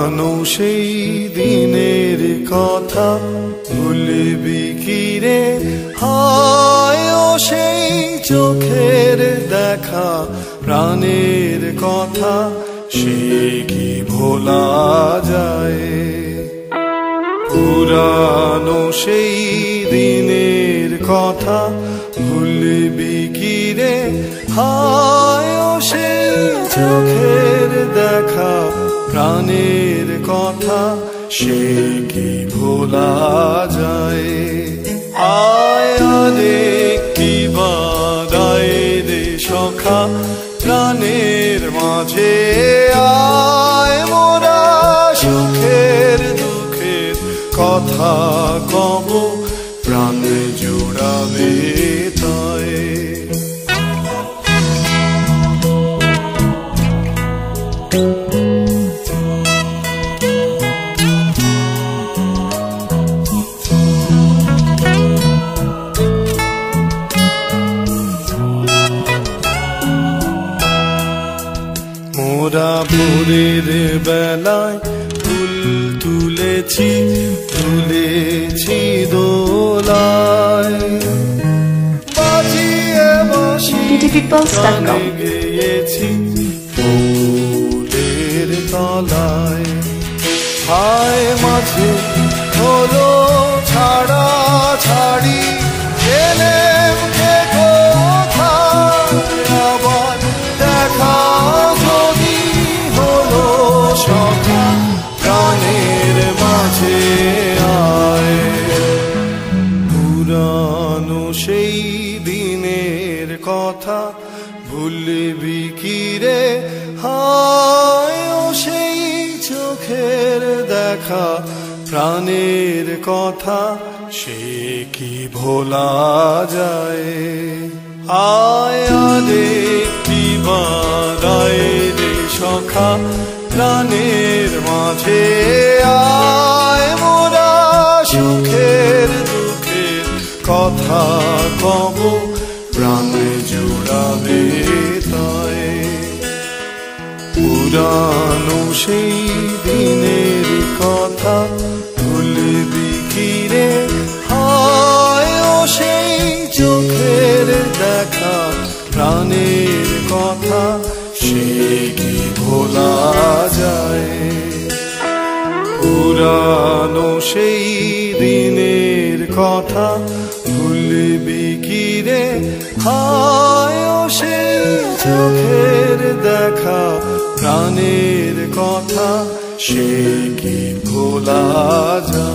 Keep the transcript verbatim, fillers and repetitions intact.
পুরানো সেই দিনের কথা ভুলবি কি রে? হায় ও সেই চোখের দেখা প্রাণের কথা, সে কি ভোলা যায়? পুরানো সেই দিনের কথা ভুলবি কি রে? হায় ও সেই চোখের দেখা প্রাণের কথা, সে কি ভোলা যায়? আয় রে কি বাদায় রে সখা প্রাণের মাঝে, আয় মোরা সুখের দুঃখের কথা কব, প্রাণ জোড়াবে তাই। মোরা ভোরের বেলায় ফুল তুলেছি, তুলেছি দোলায়, বাজিয়ে বাঁশি গানে গেয়েছি ফুলের তলায়। হায় মাঝে হলো ছাড়া ছাড়ি, এলেম কে কোথায় আবার দেখা যদি হলো সখা প্রাণের মাঝে আয়। পুরানো সেই দিনের কথা ভুলবি কি রে? হায় ও সেই চোখের দেখা প্রাণের কথা, সে কি ভোলা যায়? আয় রে কি বাদায় রে সখা প্রাণের মাঝে, আয় মোরা সুখের দুঃখের কথা কব, প্রাণ জোড়াবে তাই। পুরানো সেই দিনের কথা ভুলবি কি রে? হায় ও সেই চোখের দেখা প্রাণের কথা, সে কি ভোলা যায়? পুরানো সেই দিনের কথা ভুলবি কি রে? হায় ও সেই চোখের দেখা প্রাণের কথা, সে কি ভোলা যায়?